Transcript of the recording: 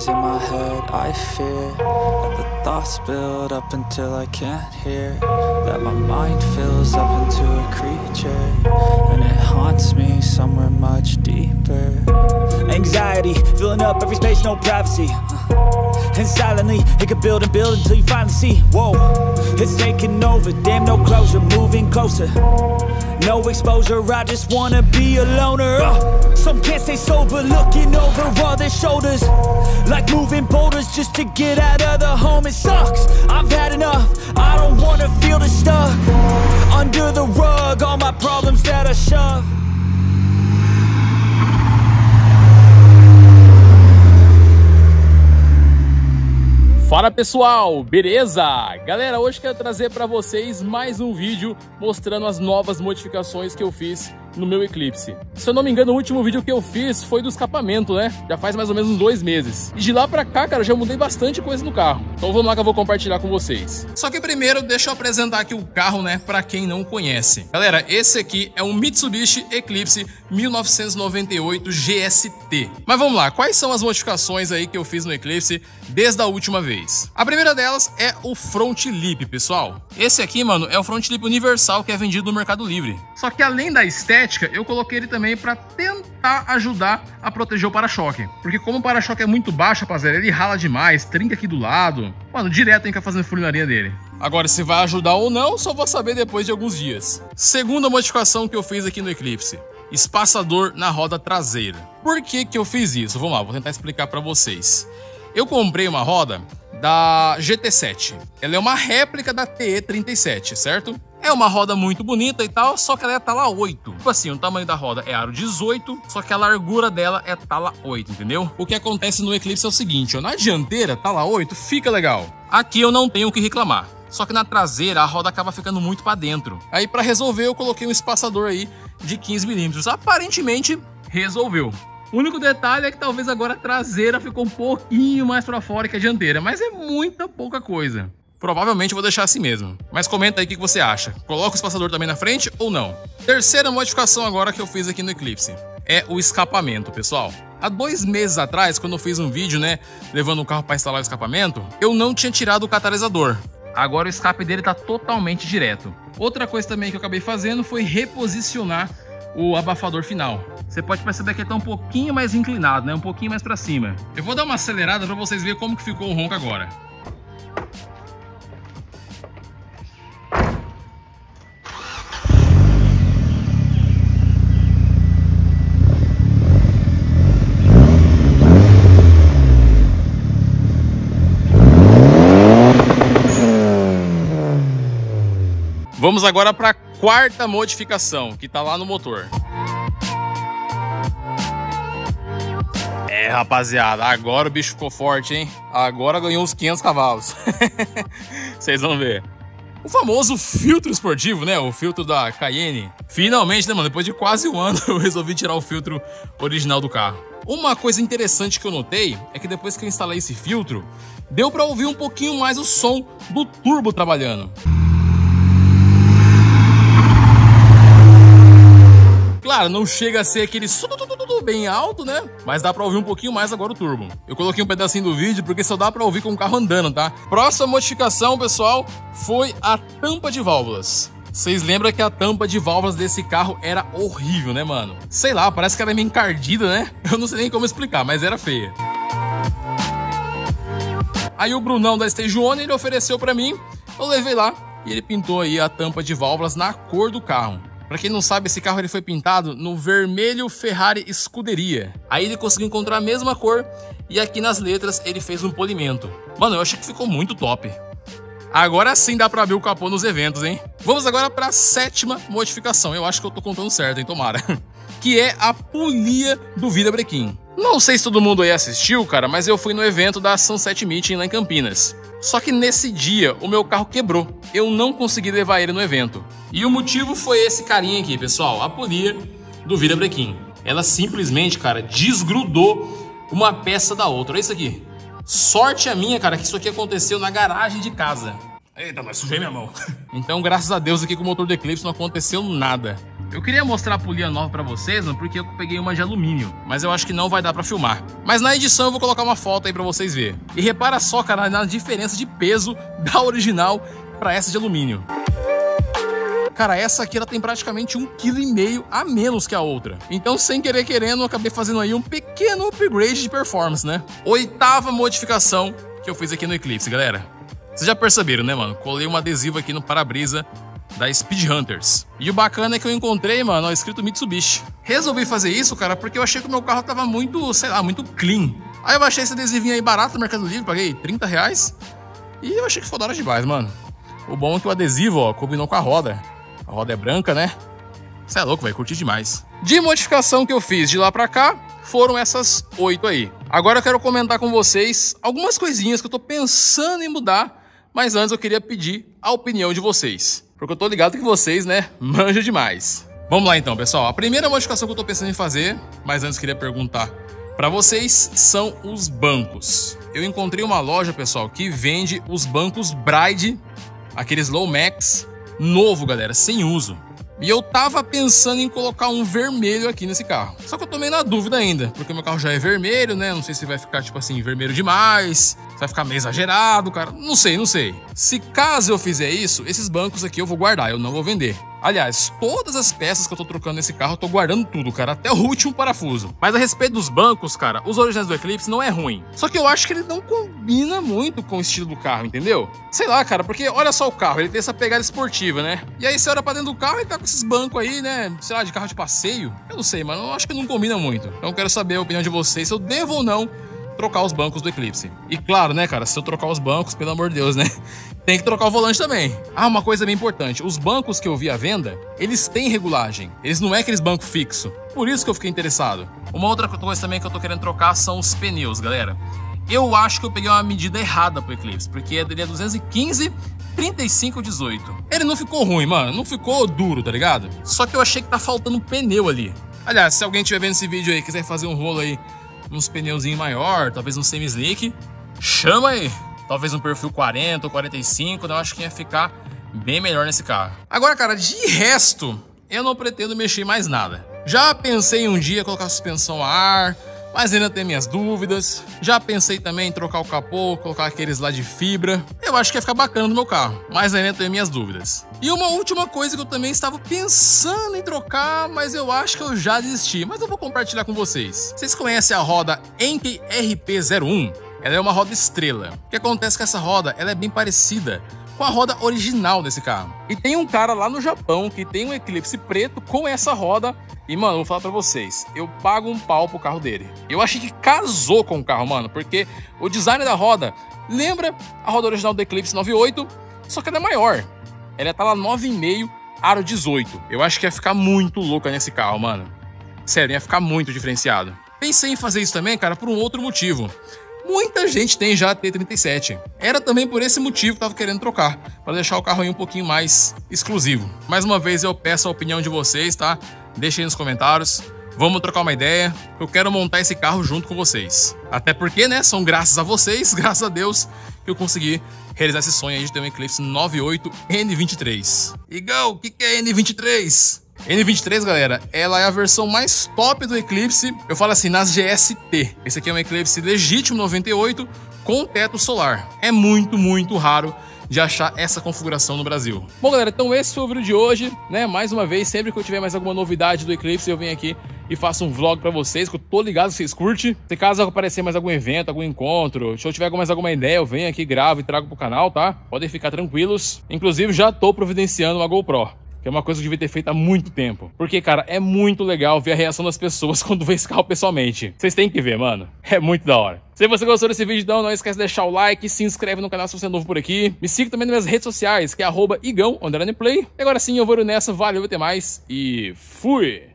voices in my head I fear, that the thoughts build up until I can't hear, that my mind fills up into a creature, and it haunts me somewhere much deeper. Anxiety, filling up every space, no privacy. And silently, it could build and build until you finally see, whoa, it's taking over, damn no closure, moving closer. No exposure, I just wanna be a loner. Some can't stay sober, looking over all their shoulders, like moving boulders just to get out of the home. It sucks, I've had enough, I don't wanna feel the stuck under the rug, all my problems that I shove. Fala pessoal, beleza? Galera, hoje quero trazer para vocês mais um vídeo mostrando as novas modificações que eu fiz no meu Eclipse. Se eu não me engano, o último vídeo que eu fiz foi do escapamento, né? Já faz mais ou menos uns 2 meses. E de lá pra cá, cara, já mudei bastante coisa no carro. Então vamos lá que eu vou compartilhar com vocês. Só que primeiro, deixa eu apresentar aqui o carro, né? Pra quem não conhece. Galera, esse aqui é um Mitsubishi Eclipse 1998 GST. Mas vamos lá, quais são as modificações aí que eu fiz no Eclipse desde a última vez? A primeira delas é o Front Lip, pessoal. Esse aqui, mano, é o Front Lip universal que é vendido no Mercado Livre. Só que além da estética, eu coloquei ele também para tentar ajudar a proteger o para-choque. Porque como o para-choque é muito baixo, rapaziada, ele rala demais, trinca aqui do lado. Mano, direto tem que ficar fazendo funilaria dele. Agora, se vai ajudar ou não, só vou saber depois de alguns dias. Segunda modificação que eu fiz aqui no Eclipse: espaçador na roda traseira. Por que que eu fiz isso? Vamos lá, vou tentar explicar para vocês. Eu comprei uma roda da GT7. Ela é uma réplica da TE37, certo? É uma roda muito bonita e tal, só que ela é tala 8. Tipo assim, o tamanho da roda é aro 18, só que a largura dela é tala 8, entendeu? O que acontece no Eclipse é o seguinte, ó, na dianteira, tala 8, fica legal. Aqui eu não tenho o que reclamar. Só que na traseira a roda acaba ficando muito pra dentro. Aí pra resolver eu coloquei um espaçador aí de 15 mm. Aparentemente resolveu. O único detalhe é que talvez agora a traseira ficou um pouquinho mais pra fora que a dianteira, mas é muita pouca coisa. Provavelmente eu vou deixar assim mesmo. Mas comenta aí o que você acha. Coloca o espaçador também na frente ou não? Terceira modificação agora que eu fiz aqui no Eclipse é o escapamento, pessoal. Há 2 meses atrás, quando eu fiz um vídeo, né, levando o carro para instalar o escapamento, eu não tinha tirado o catalisador. Agora o escape dele tá totalmente direto. Outra coisa também que eu acabei fazendo foi reposicionar o abafador final. Você pode perceber que ele tá um pouquinho mais inclinado, né, um pouquinho mais para cima. Eu vou dar uma acelerada para vocês verem como que ficou o ronco agora. Vamos agora para a quarta modificação, que tá lá no motor. É, rapaziada, agora o bicho ficou forte, hein? Agora ganhou uns 500 cavalos. Vocês vão ver. O famoso filtro esportivo, né? O filtro da Cayenne. Finalmente, né, mano? Depois de quase um ano, eu resolvi tirar o filtro original do carro. Uma coisa interessante que eu notei é que depois que eu instalei esse filtro, deu para ouvir um pouquinho mais o som do turbo trabalhando. Claro, não chega a ser aquele bem alto, né? Mas dá pra ouvir um pouquinho mais agora o turbo. Eu coloquei um pedacinho do vídeo porque só dá pra ouvir com o carro andando, tá? Próxima modificação, pessoal, foi a tampa de válvulas. Vocês lembram que a tampa de válvulas desse carro era horrível, né, mano? Sei lá, parece que era meio encardida, né? Eu não sei nem como explicar, mas era feia. Aí o Brunão da Stage One, ele ofereceu pra mim, eu levei lá e ele pintou aí a tampa de válvulas na cor do carro. Pra quem não sabe, esse carro ele foi pintado no vermelho Ferrari Scuderia. Aí ele conseguiu encontrar a mesma cor e aqui nas letras ele fez um polimento. Mano, eu achei que ficou muito top. Agora sim dá pra abrir o capô nos eventos, hein? Vamos agora pra 7ª modificação. Eu acho que eu tô contando certo, hein? Tomara. Que é a polia do virabrequim. Não sei se todo mundo aí assistiu, cara, mas eu fui no evento da Sunset Meeting lá em Campinas. Só que nesse dia o meu carro quebrou. Eu não consegui levar ele no evento. E o motivo foi esse carinha aqui, pessoal. A polia do virabrequim. Ela simplesmente, cara, desgrudou uma peça da outra. Olha isso aqui. Sorte a minha, cara, que isso aqui aconteceu na garagem de casa. Eita, mas sujei minha mão. Então, graças a Deus aqui com o motor do Eclipse não aconteceu nada. Eu queria mostrar a polia nova pra vocês, mano, porque eu peguei uma de alumínio, mas eu acho que não vai dar pra filmar. Mas na edição eu vou colocar uma foto aí pra vocês verem. E repara só, cara, na diferença de peso da original pra essa de alumínio. Cara, essa aqui ela tem praticamente 1,5 kg a menos que a outra. Então, sem querer querendo, eu acabei fazendo aí um pequeno upgrade de performance, né? 8ª modificação que eu fiz aqui no Eclipse, galera. Vocês já perceberam, né, mano? Colei um adesivo aqui no para-brisa da Speed Hunters. E o bacana é que eu encontrei, mano, ó, escrito Mitsubishi. Resolvi fazer isso, cara, porque eu achei que o meu carro tava muito, sei lá, muito clean. Aí eu achei esse adesivinho aí barato no Mercado Livre, paguei R$30. E eu achei que foi da hora demais, mano. O bom é que o adesivo, ó, combinou com a roda. A roda é branca, né? Você é louco, vai curtir demais. De modificação que eu fiz de lá pra cá, foram essas 8 aí. Agora eu quero comentar com vocês algumas coisinhas que eu tô pensando em mudar, mas antes eu queria pedir a opinião de vocês. Porque eu tô ligado que vocês, né, manjam demais. Vamos lá então, pessoal. A primeira modificação que eu tô pensando em fazer, mas antes eu queria perguntar pra vocês, são os bancos. Eu encontrei uma loja, pessoal, que vende os bancos Bride, aqueles Low Max, novo, galera, sem uso. E eu tava pensando em colocar um vermelho aqui nesse carro. Só que eu tô meio na dúvida ainda, porque meu carro já é vermelho, né? Não sei se vai ficar, tipo assim, vermelho demais, se vai ficar meio exagerado, cara. Não sei. Se caso eu fizer isso, esses bancos aqui eu vou guardar, eu não vou vender. Aliás, todas as peças que eu tô trocando nesse carro, eu tô guardando tudo, cara, até o último parafuso. Mas a respeito dos bancos, cara, os originais do Eclipse não é ruim. Só que eu acho que ele não combina muito com o estilo do carro, entendeu? Sei lá, cara, porque olha só o carro, ele tem essa pegada esportiva, né? E aí você olha pra dentro do carro e tá com esses bancos aí, né? Sei lá, de carro de passeio. Eu não sei, mano, eu acho que não combina muito. Então eu quero saber a opinião de vocês, se eu devo ou não trocar os bancos do Eclipse. E claro, né, cara, se eu trocar os bancos, pelo amor de Deus, né? Tem que trocar o volante também. Ah, uma coisa bem importante. Os bancos que eu vi à venda, eles têm regulagem. Eles não é aqueles bancos fixos. Por isso que eu fiquei interessado. Uma outra coisa também que eu tô querendo trocar são os pneus, galera. Eu acho que eu peguei uma medida errada pro Eclipse, porque ele é 215, 35, 18. Ele não ficou ruim, mano. Não ficou duro, tá ligado? Só que eu achei que tá faltando um pneu ali. Aliás, se alguém estiver vendo esse vídeo aí e quiser fazer um rolo aí, uns pneuzinhos maior, talvez um semi-slick, chama aí. Talvez um perfil 40 ou 45, eu acho que ia ficar bem melhor nesse carro. Agora, cara, de resto, eu não pretendo mexer mais nada. Já pensei um dia em colocar suspensão a ar, mas ainda tenho minhas dúvidas. Já pensei também em trocar o capô, colocar aqueles lá de fibra. Eu acho que ia ficar bacana no meu carro, mas ainda tenho minhas dúvidas. E uma última coisa que eu também estava pensando em trocar, mas eu acho que eu já desisti. Mas eu vou compartilhar com vocês. Vocês conhecem a roda Enkei RP01? Ela é uma roda estrela. O que acontece é que essa roda ela é bem parecida com a roda original desse carro. E tem um cara lá no Japão que tem um Eclipse preto com essa roda. E, mano, eu vou falar pra vocês, eu pago um pau pro carro dele. Eu achei que casou com o carro, mano, porque o design da roda lembra a roda original do Eclipse 98, só que ela é maior. Ela tá lá 9,5, aro 18. Eu acho que ia ficar muito louca nesse carro, mano. Sério, ia ficar muito diferenciado. Pensei em fazer isso também, cara, por um outro motivo. Muita gente tem já T37. Era também por esse motivo que eu tava querendo trocar, para deixar o carro aí um pouquinho mais exclusivo. Mais uma vez eu peço a opinião de vocês, tá? Deixem aí nos comentários. Vamos trocar uma ideia. Eu quero montar esse carro junto com vocês. Até porque, né, são graças a vocês, graças a Deus, que eu consegui realizar esse sonho aí de ter um Eclipse 98 N23. Igão, o que é N23? N23, galera, ela é a versão mais top do Eclipse, eu falo assim, nas GST. Esse aqui é um Eclipse legítimo 98 com teto solar. É muito, muito raro de achar essa configuração no Brasil. Bom, galera, então esse foi o vídeo de hoje, né? Mais uma vez, sempre que eu tiver mais alguma novidade do Eclipse, eu venho aqui e faço um vlog pra vocês, que eu tô ligado que vocês curtem. Se caso aparecer mais algum evento, algum encontro, se eu tiver mais alguma ideia, eu venho aqui, gravo e trago pro canal, tá? Podem ficar tranquilos. Inclusive, já tô providenciando uma GoPro, que é uma coisa que eu devia ter feito há muito tempo. Porque, cara, é muito legal ver a reação das pessoas quando vê esse carro pessoalmente. Vocês têm que ver, mano. É muito da hora. Se você gostou desse vídeo, então não esquece de deixar o like, se inscreve no canal se você é novo por aqui. Me siga também nas minhas redes sociais, que é @igão_play. E agora sim, eu vou nessa. Valeu, até mais e fui!